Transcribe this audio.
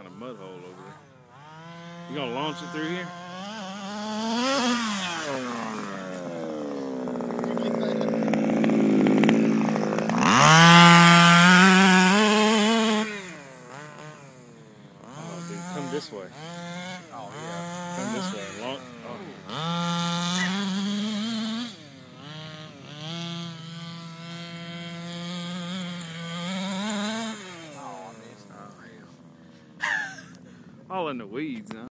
kind of mud hole over there. You gonna launch it through here? Oh, dude, come this way. Oh, yeah. Come this way. Launch. Oh. All in the weeds, huh?